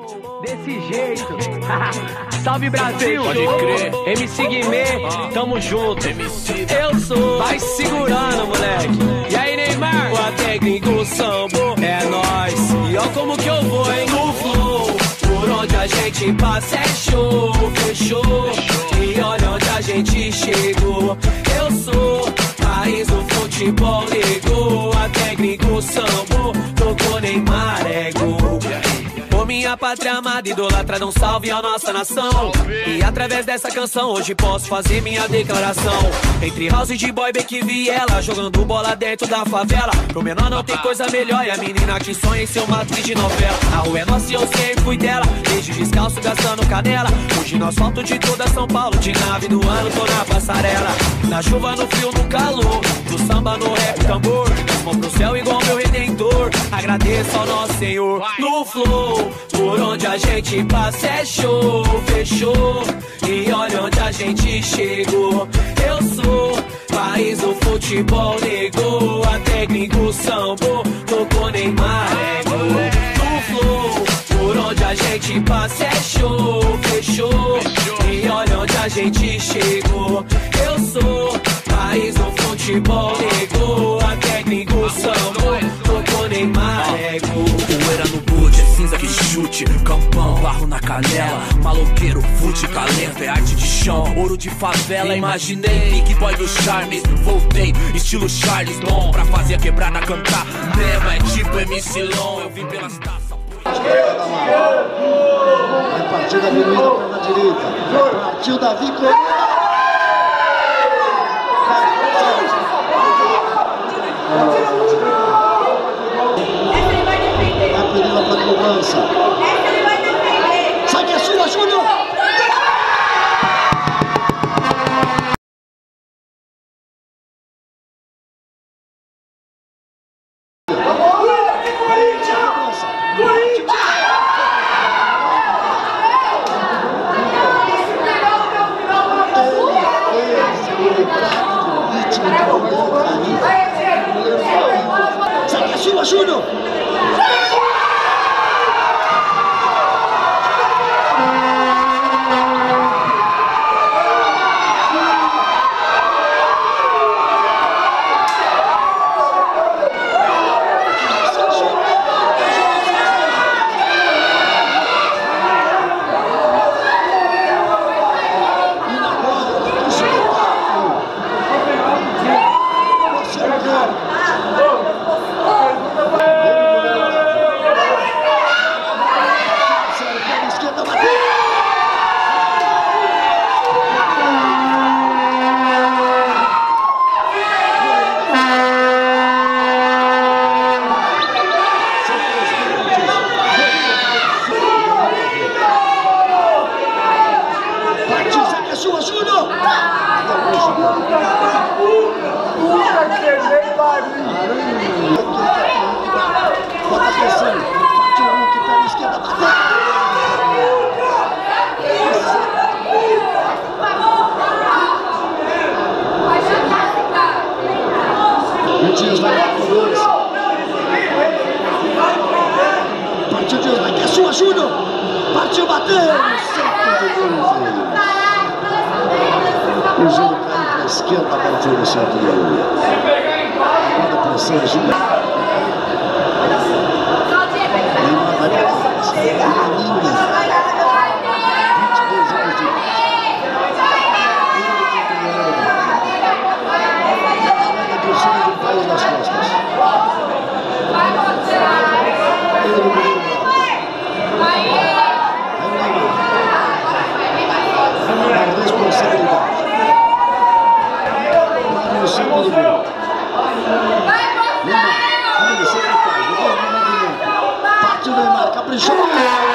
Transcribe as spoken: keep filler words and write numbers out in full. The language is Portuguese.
Desse jeito. Salve Brasil. Pode crer. M C Guimê, tamo junto. Eu sou. Vai segurando, moleque. E aí, Neymar? O técnico sambo é nóis. E ó como que eu vou, hein? No flow. Por onde a gente passa é show. Fechou. E olha onde a gente chegou. Eu sou. País do futebol ligou. A técnico sambo. Tocou Neymar, é gol. Minha pátria amada, idolatra, dá um salve à nossa nação. E através dessa canção hoje posso fazer minha declaração. Entre house de boy, Beck Viela, jogando bola dentro da favela. Pro menor não tem coisa melhor, e a menina que sonha em ser uma atriz de novela. A rua é nossa e eu sempre fui dela, desde descalço gastando canela. Hoje no asfalto de toda São Paulo, de nave do ano tô na passarela. Na chuva, no frio, no calor, do samba, no rap, tambor. Mão pro céu igual meu redentor, agradeço ao nosso Senhor. No flow, por onde a gente passa é show, fechou. E olha onde a gente chegou. Eu sou, país do futebol negou. A técnico sambo, tocou Neymar, é gol. No flow, por onde a gente passa é show, fechou. E olha onde a gente chegou. Eu sou, país do futebol negou. A técnico sambo, tocou Neymar, é gol. Poeira no boot, é cinza que chute. Campão, barro na canela. Maloqueiro, fute, talento, é arte de chão. Ouro de favela, imaginei. Big boy do Charles, voltei. Estilo Charles Dom, pra fazer a quebrada cantar. Mesmo é tipo M C Long, eu vim pelas taças. Vai partir da avenida pela direita. Partiu Davi Correia. Vai pedindo para cobrança. Sai que é sua, Júnior! Sai que é sua, Júnior! Bota a pressão, partiu um que pega a esquerda, bateu! O Dias vai lá com dois. Partiu o Dias, vai que é sua, Júnior! Partiu, bateu! O Júnior cai para a esquerda, bateu no centro do gol. Bota a pressão, Júnior. Neymar vai para trás. Linda. vinte e dois anos de idade. A torcida do país nas costas. Ele no primeiro grau. É uma responsabilidade. Para o segundo gol. Neymar, olha, sempre faz. O movimento. Parte o Neymar, caprichou.